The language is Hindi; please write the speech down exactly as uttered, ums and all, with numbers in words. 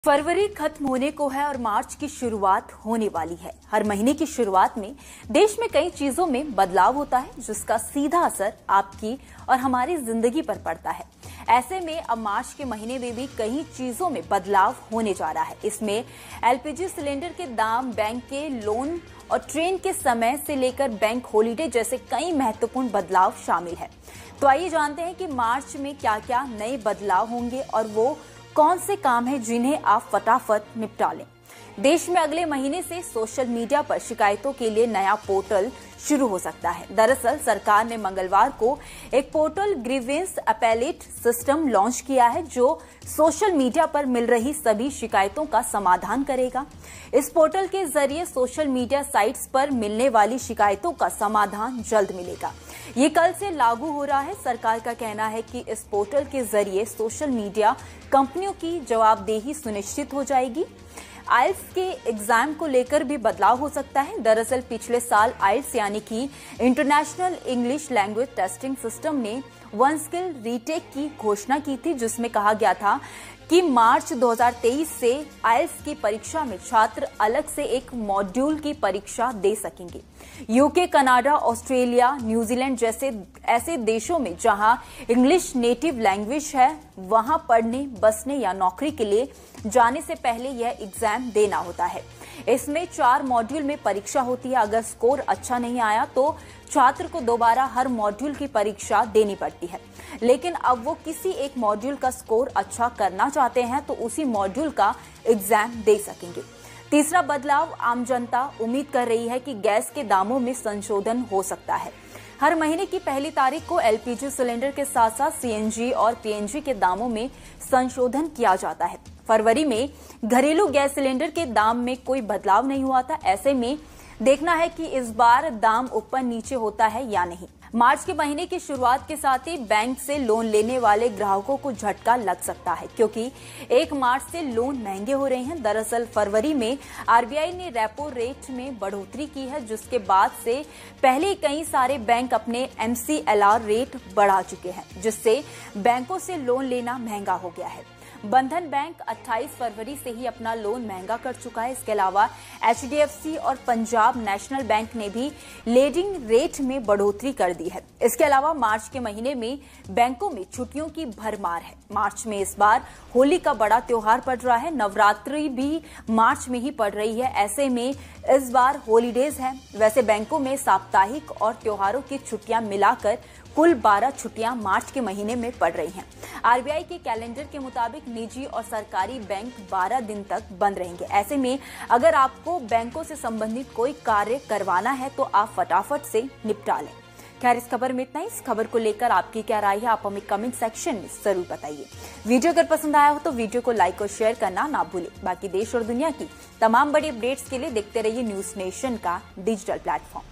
फरवरी खत्म होने को है और मार्च की शुरुआत होने वाली है। हर महीने की शुरुआत में देश में कई चीजों में बदलाव होता है, जिसका सीधा असर आपकी और हमारी जिंदगी पर पड़ता है। ऐसे में अब मार्च के महीने में भी कई चीजों में बदलाव होने जा रहा है। इसमें एलपीजी सिलेंडर के दाम, बैंक के लोन और ट्रेन के समय से लेकर बैंक हॉलिडे जैसे कई महत्वपूर्ण बदलाव शामिल है। तो आइए जानते हैं कि मार्च में क्या क्या नए बदलाव होंगे और वो कौन से काम हैं जिन्हें आप फटाफट निपटा लें। देश में अगले महीने से सोशल मीडिया पर शिकायतों के लिए नया पोर्टल शुरू हो सकता है। दरअसल सरकार ने मंगलवार को एक portal grievance appellate system launch किया है, जो सोशल मीडिया पर मिल रही सभी शिकायतों का समाधान करेगा। इस पोर्टल के जरिए सोशल मीडिया साइट्स पर मिलने वाली शिकायतों का समाधान जल्द मिलेगा। ये कल से लागू हो रहा है। सरकार का कहना है कि इस पोर्टल के जरिए सोशल मीडिया कंपनियों की जवाबदेही सुनिश्चित हो जाएगी। आइल्स के एग्जाम को लेकर भी बदलाव हो सकता है। दरअसल पिछले साल आइल्स यानी कि international English language testing system ने वन स्किल रीटेक की घोषणा की थी, जिसमें कहा गया था कि मार्च दो हज़ार तेईस से आइल्स की परीक्षा में छात्र अलग से एक मॉड्यूल की परीक्षा दे सकेंगे। यूके, कनाडा, ऑस्ट्रेलिया, न्यूजीलैंड जैसे ऐसे देशों में जहां इंग्लिश नेटिव लैंग्वेज है, वहां पढ़ने, बसने या नौकरी के लिए जाने से पहले यह एग्जाम देना होता है। इसमें चार मॉड्यूल में परीक्षा होती है। अगर स्कोर अच्छा नहीं आया तो छात्र को दोबारा हर मॉड्यूल की परीक्षा देनी पड़ती है। लेकिन अब वो किसी एक मॉड्यूल का स्कोर अच्छा करना चाहते हैं तो उसी मॉड्यूल का एग्जाम दे सकेंगे। तीसरा बदलाव, आम जनता उम्मीद कर रही है कि गैस के दामों में संशोधन हो सकता है। हर महीने की पहली तारीख को एलपीजी सिलेंडर के साथ साथ सीएनजी और पीएनजी के दामों में संशोधन किया जाता है। फरवरी में घरेलू गैस सिलेंडर के दाम में कोई बदलाव नहीं हुआ था। ऐसे में देखना है कि इस बार दाम ऊपर नीचे होता है या नहीं। मार्च के महीने की शुरुआत के साथ ही बैंक से लोन लेने वाले ग्राहकों को झटका लग सकता है, क्योंकि एक मार्च से लोन महंगे हो रहे हैं। दरअसल फरवरी में आरबीआई ने रेपो रेट में बढ़ोतरी की है, जिसके बाद से पहले कई सारे बैंक अपने एमसीएलआर रेट बढ़ा चुके हैं, जिससे बैंकों से लोन लेना महंगा हो गया है। बंधन बैंक अट्ठाईस फरवरी से ही अपना लोन महंगा कर चुका है। इसके अलावा एचडीएफसी और पंजाब नेशनल बैंक ने भी लेंडिंग रेट में बढ़ोतरी कर दी है। इसके अलावा मार्च के महीने में बैंकों में छुट्टियों की भरमार है। मार्च में इस बार होली का बड़ा त्योहार पड़ रहा है। नवरात्रि भी मार्च में ही पड़ रही है। ऐसे में इस बार हॉलीडेज है। वैसे बैंकों में साप्ताहिक और त्योहारों की छुट्टियां मिलाकर कुल बारह छुट्टियां मार्च के महीने में पड़ रही हैं। आरबीआई के कैलेंडर के मुताबिक निजी और सरकारी बैंक बारह दिन तक बंद रहेंगे। ऐसे में अगर आपको बैंकों से संबंधित कोई कार्य करवाना है तो आप फटाफट से निपटा लें। खैर, इस खबर में इतना ही। इस खबर को लेकर आपकी क्या राय है, आप हमें कमेंट सेक्शन में जरूर बताइए। वीडियो अगर पसंद आया हो तो वीडियो को लाइक और शेयर करना ना भूलें। बाकी देश और दुनिया की तमाम बड़ी अपडेट्स के लिए देखते रहिए न्यूज नेशन का डिजिटल प्लेटफॉर्म।